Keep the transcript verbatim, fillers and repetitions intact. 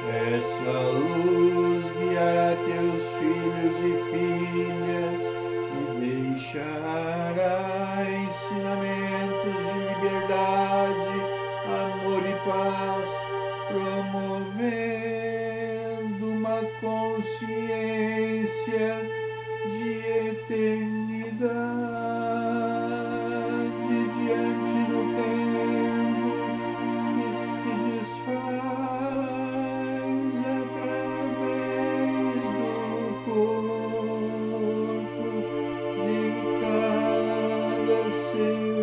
Essa luz guiará teus filhos e filhas e deixará ensinamentos de liberdade, amor e paz, promovendo uma consciência de eternidade diante do tempo que se desfaz através do corpo de cada ser.